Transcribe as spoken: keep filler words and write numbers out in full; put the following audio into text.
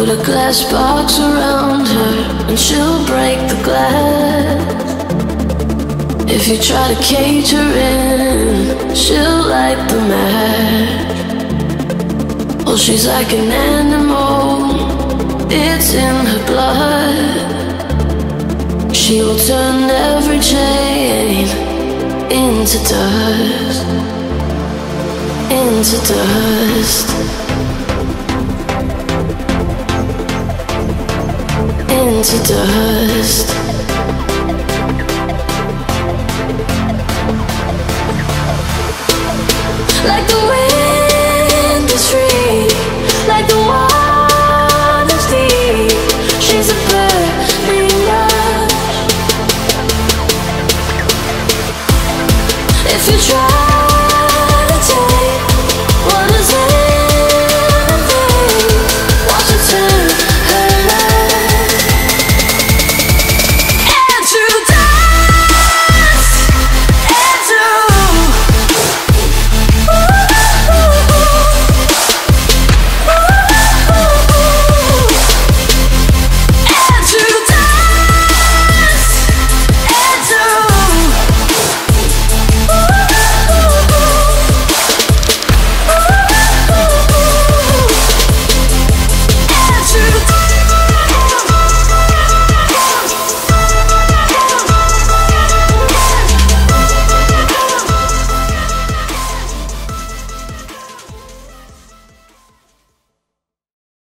Put a glass box around her and she'll break the glass. If you try to cage her in, she'll light the match. Oh, she's like an animal, it's in her blood. She will turn every chain into dust, into dust, into dust.